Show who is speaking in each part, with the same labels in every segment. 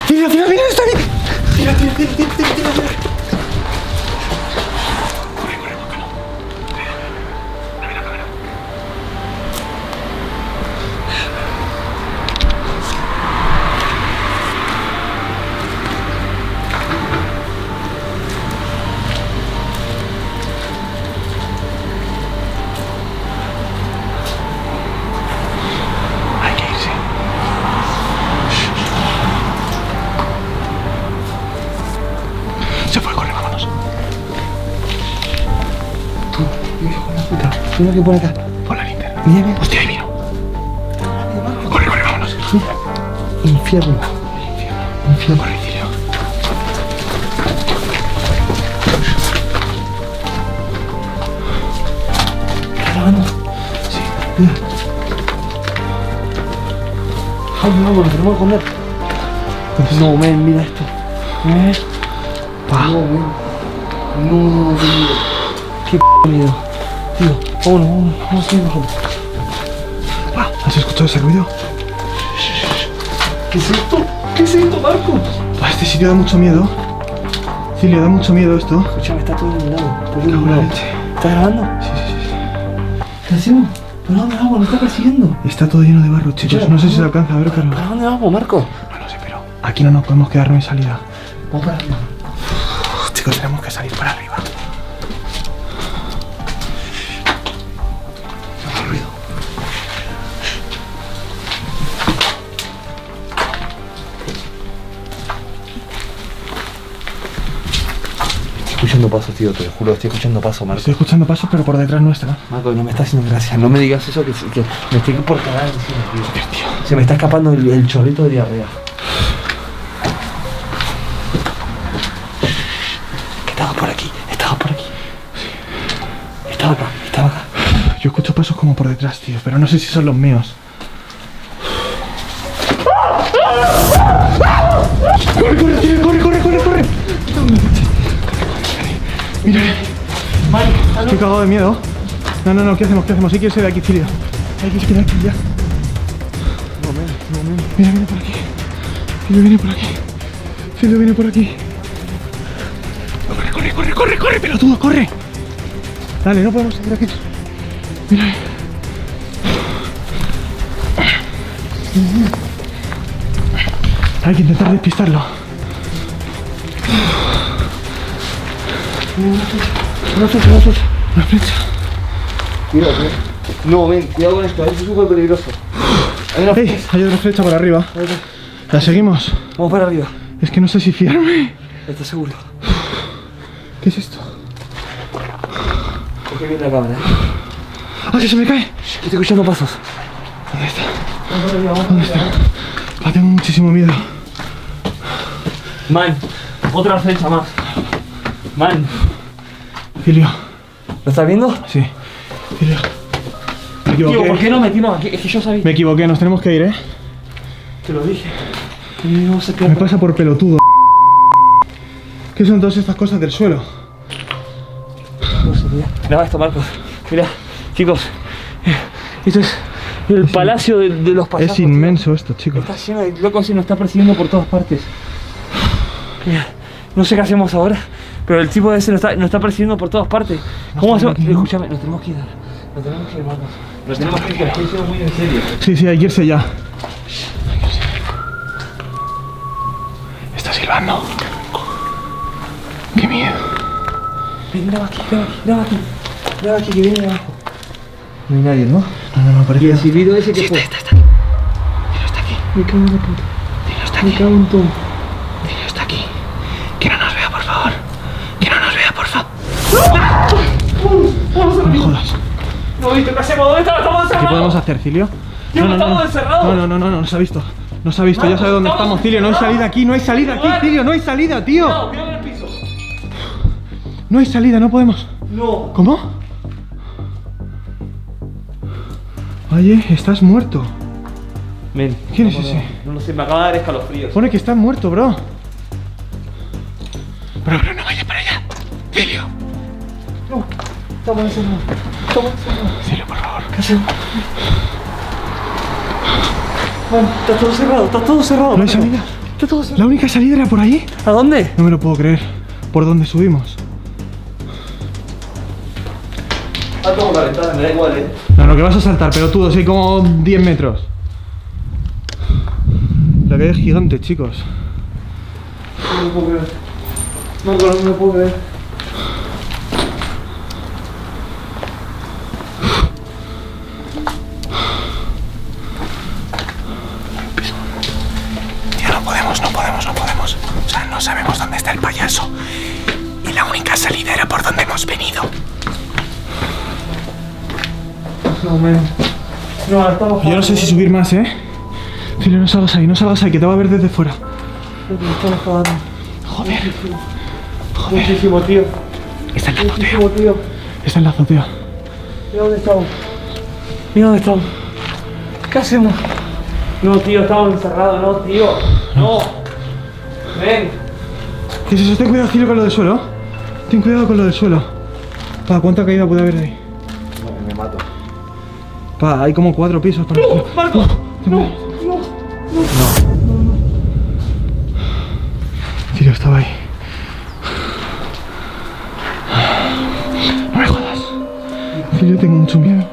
Speaker 1: Tira, tira, mira, está bien. Tira, tira, tira, tira, tira, tira, tira. Corre, corre, búscalo. Dame la cámara. Hay que irse. Se fue, corre, vámonos.
Speaker 2: Tú, hijo de la puta. Mira que pone acá.
Speaker 1: Pon la linterna.
Speaker 2: Mira, mira.
Speaker 1: Hostia, ahí vino. Corre, corre, vámonos.
Speaker 2: Infierno. Infierno.
Speaker 1: Corre, Cilio.
Speaker 2: ¿Estás grabando?
Speaker 1: Sí.
Speaker 2: Mira. Vamos, vamos, nos tenemos que comer. No, men, mira esto.
Speaker 1: Pa.
Speaker 2: No, men. No, tío. Qué miedo. Tío, vámonos, vámonos, vamos a ir mejor.
Speaker 1: ¿Has escuchado ese ruido?
Speaker 2: ¿Qué es esto? ¿Qué es esto, Marco?
Speaker 1: Este sitio da mucho miedo. Cilio, da mucho miedo esto.
Speaker 2: Escúchame, está todo iluminado. Todo
Speaker 1: Cago en la
Speaker 2: iluminado.
Speaker 1: leche.
Speaker 2: ¿Estás grabando?
Speaker 1: Sí, sí, sí.
Speaker 2: ¿Qué hacemos? ¿Para dónde vamos? ¿Nos está persiguiendo?
Speaker 1: Está todo lleno de barro, chicos. No sé si se alcanza a ver, pero...
Speaker 2: ¿Para dónde vamos, Marco?
Speaker 1: No lo sé, pero aquí no nos podemos quedar, no hay salida.
Speaker 2: Vamos para arriba.
Speaker 1: Chicos, tenemos que salir para arriba.
Speaker 2: No hay ruido. Estoy escuchando pasos, tío, te lo juro, estoy escuchando pasos, Marco.
Speaker 1: Estoy escuchando pasos, pero por detrás nuestra.
Speaker 2: Marco, no me está haciendo gracia, no me digas eso que me estoy por cagar encima, tío.
Speaker 1: Joder, tío.
Speaker 2: Se me está escapando el chorrito de diarrea. Que estaba por aquí, estaba por aquí. Estaba acá, estaba acá.
Speaker 1: Yo escucho pasos como por detrás, tío, pero no sé si son los míos. ¡Corre, corre, tío! ¡Corre, corre, corre, corre! Mira, estoy cagado de miedo. No, no, no, ¿qué hacemos? ¿Qué hacemos? Hay que irse de aquí, Cilio. Hay que irse de aquí ya.
Speaker 2: No, men, no, men.
Speaker 1: Mira, viene por aquí. Cilio viene por aquí. Cilio viene por aquí. Corre, corre, corre, corre, corre, pelotudo, corre. Dale, no podemos seguir aquí. Mira. Hay que intentar despistarlo.
Speaker 2: Una flecha, una flecha.
Speaker 1: Una flecha.
Speaker 2: Cuidado, cuidado. No, ven, cuidado con esto, es súper peligroso. Hay una
Speaker 1: ¡Ey!
Speaker 2: flecha.
Speaker 1: Hay otra flecha por arriba. ¿La seguimos?
Speaker 2: Vamos para arriba.
Speaker 1: Es que no sé si fiarme.
Speaker 2: ¿Estás seguro?
Speaker 1: ¿Qué es esto?
Speaker 2: Coge bien la cámara,
Speaker 1: ¡Ah, que se me cae!
Speaker 2: Estoy escuchando pasos.
Speaker 1: ¿Dónde está?
Speaker 2: Vamos para arriba, vamos
Speaker 1: ¿Dónde está? Ah, tengo muchísimo miedo.
Speaker 2: Man, otra flecha más. Man.
Speaker 1: Cilio.
Speaker 2: ¿Lo estás viendo?
Speaker 1: Sí. Cilio. Me equivoqué.
Speaker 2: Tío, ¿por qué no metimos aquí? Es que yo sabía.
Speaker 1: Me equivoqué, nos tenemos que ir, ¿eh?
Speaker 2: Te lo dije. No se
Speaker 1: Me
Speaker 2: pierde.
Speaker 1: pasa por pelotudo. ¿Qué son todas estas cosas del suelo?
Speaker 2: No sé, mira. Graba esto, Marcos. Mira, chicos. Esto es el palacio de los payasos.
Speaker 1: Es inmenso esto, chicos.
Speaker 2: Está lleno de locos y nos está persiguiendo por todas partes. Mira, no sé qué hacemos ahora, pero el tipo ese nos está persiguiendo por todas partes. ¿Cómo hacemos? Escúchame, nos tenemos que ir. Nos tenemos que ir, Marcos. Nos tenemos que ir, que la estoy diciendo muy en serio.
Speaker 1: Sí, sí, hay que irse ya. Está silbando. Qué miedo.
Speaker 2: Ven, graba aquí, graba aquí, graba aquí. Graba aquí, que viene de abajo. No hay nadie, ¿no?
Speaker 1: No, no, parece
Speaker 2: Y el
Speaker 1: que...
Speaker 2: silbido ese que
Speaker 1: Sí,
Speaker 2: fue.
Speaker 1: está aquí. Cilio está aquí.
Speaker 2: Me cago en la puta.
Speaker 1: Cilio está
Speaker 2: Me
Speaker 1: aquí.
Speaker 2: cago en todo.
Speaker 1: Cilio está aquí. Que no nos vea, por favor. Que no nos vea, por favor. No me jodas.
Speaker 2: No, ¿viste qué hacemos? ¿Dónde estamos? ¿Estamos
Speaker 1: ¿Qué
Speaker 2: encerrados?
Speaker 1: podemos hacer, Cilio?
Speaker 2: Tío, estamos encerrados.
Speaker 1: No, nos ha visto. Nos ha visto, ya sabe dónde estamos, Cilio. No hay salida aquí, no hay salida aquí, Cilio. No hay salida, tío.
Speaker 2: Cuidado, cuidado en el piso.
Speaker 1: No hay salida, no podemos.
Speaker 2: No.
Speaker 1: ¿Cómo? Oye, estás muerto.
Speaker 2: Men.
Speaker 1: ¿Quién es ese?
Speaker 2: No lo sé, me acaba de dar escalofríos.
Speaker 1: Pone que estás muerto, bro. Bro, no vayas para allá. Cilio.
Speaker 2: No, estamos encerrados. Estamos encerrados.
Speaker 1: Cilio, por favor.
Speaker 2: ¿Qué hacemos? Bueno, está todo cerrado, está todo cerrado.
Speaker 1: No hay salida.
Speaker 2: Está todo cerrado.
Speaker 1: La única salida era por ahí.
Speaker 2: ¿A dónde?
Speaker 1: No me lo puedo creer. ¿Por dónde subimos?
Speaker 2: Salto por la ventana, me da igual,
Speaker 1: No, no, que vas a saltar, pero tú, así como 10 metros. La calle es gigante, chicos.
Speaker 2: No me puedo creer. No me puedo creer.
Speaker 1: Tío, no podemos. O sea, no sabemos dónde está el payaso. Y la única salida era por donde hemos venido.
Speaker 2: No, no, estamos.
Speaker 1: Yo no sé si subir más, Filio, no salgas ahí, que te va a ver desde fuera.
Speaker 2: Estamos jugando.
Speaker 1: Joder.
Speaker 2: Muchísimo, tío.
Speaker 1: Está en la azotea.
Speaker 2: Muchísimo, tío.
Speaker 1: Está en la azotea.
Speaker 2: Mira dónde estamos. Mira dónde estamos. ¿Qué hacemos? No, tío, estamos encerrados, no, tío. No. Ven.
Speaker 1: ¿Qué es eso? Ten cuidado, Filio, con lo del suelo. Ten cuidado con lo del suelo. Pa, ¿cuánta caída puede haber ahí?
Speaker 2: Me mato.
Speaker 1: Pa, hay como 4 pisos para
Speaker 2: ¡No, Marcos! No.
Speaker 1: Filio, estaba ahí. No me jodas. Filio, tengo mucho miedo.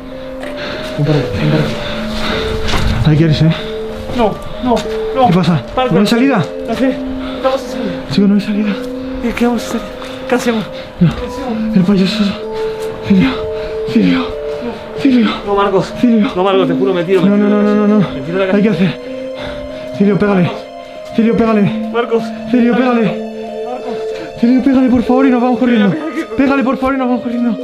Speaker 1: Ahí quieres,
Speaker 2: No.
Speaker 1: ¿Qué pasa?
Speaker 2: Marcos,
Speaker 1: ¿No hay salida?
Speaker 2: No sé. Estamos en salida.
Speaker 1: Chico, no hay salida.
Speaker 2: ¿Qué vamos a hacer? ¿Qué hacemos?
Speaker 1: No. El payaso. Filio.
Speaker 2: No, Marcos.
Speaker 1: Filio.
Speaker 2: No, Marcos, te juro, me tiro.
Speaker 1: No.
Speaker 2: Me tiro de la
Speaker 1: Hay que hacer. Filio, pégale.
Speaker 2: Marcos.
Speaker 1: Filio, pégale, por favor, y nos vamos corriendo. Pégale, por favor, y nos vamos corriendo.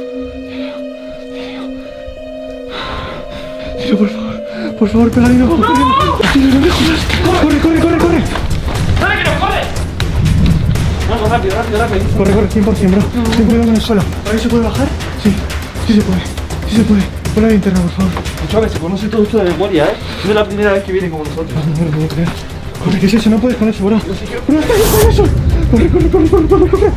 Speaker 1: Filio, por favor, pégale y nos vamos corriendo. Filio, no me jodas. Corre.
Speaker 2: ¡Dale, que nos corre! Marcos, rápido.
Speaker 1: Corre, 100%, bro. Ten cuidado con el suelo. ¿Ahí se puede bajar? Sí se puede. Pon la linterna, por favor.
Speaker 2: Escuchame, se conoce todo esto de memoria, No es la primera vez que vienen como nosotros.
Speaker 1: No lo puedo creer. Corre, ¿qué es eso? No puedes con eso, bro. Bro, está ahí, con eso. Corre.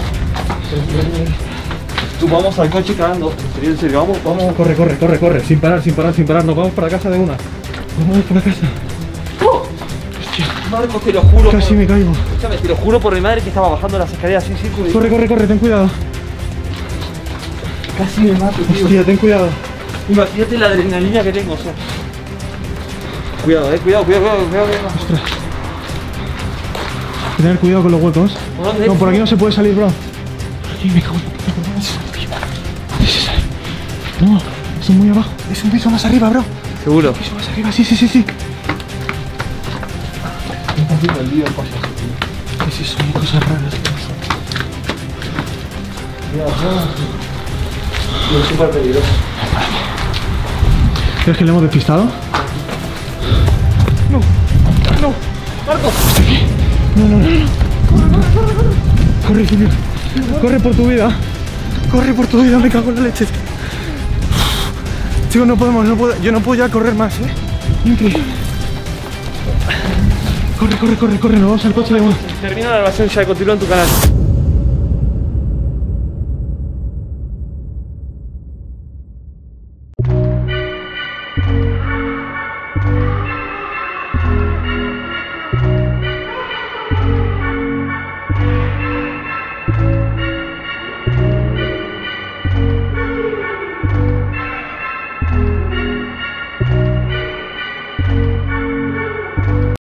Speaker 2: Tú vamos al coche cagando. En serio, vamos.
Speaker 1: Corre. Sin parar. Nos vamos para casa de una. Vamos para casa. Hostia.
Speaker 2: Marcos, te lo juro.
Speaker 1: Casi me caigo.
Speaker 2: Escúchame, te lo juro por mi madre que estaba bajando las escaleras sin círculo.
Speaker 1: Corre, ten cuidado.
Speaker 2: Casi me mato, tío.
Speaker 1: Hostia, ten cuidado.
Speaker 2: Imagínate la adrenalina que tengo, o sea. Cuidado.
Speaker 1: Ostras. Hay que tener cuidado con los huecos.
Speaker 2: ¿Por dónde?
Speaker 1: No, por aquí no se puede salir, bro. Por aquí me cago en la puta. ¿Por dónde se sale? No, es muy abajo. Es un piso más arriba, bro.
Speaker 2: ¿Seguro?
Speaker 1: Un piso más arriba, sí.
Speaker 2: Me está haciendo el lío el payaso, tío.
Speaker 1: ¿Qué es eso? Hay cosas raras.
Speaker 2: Es súper peligroso.
Speaker 1: ¿Crees que le hemos despistado?
Speaker 2: No. Marcos.
Speaker 1: No. Corre, Filio. Corre por tu vida. Me cago en la leche. Chicos, no podemos. Yo no puedo ya correr más, Increíble. Corre. Nos vamos al coche de uno.
Speaker 2: Termina la grabación ya y continúa en tu canal.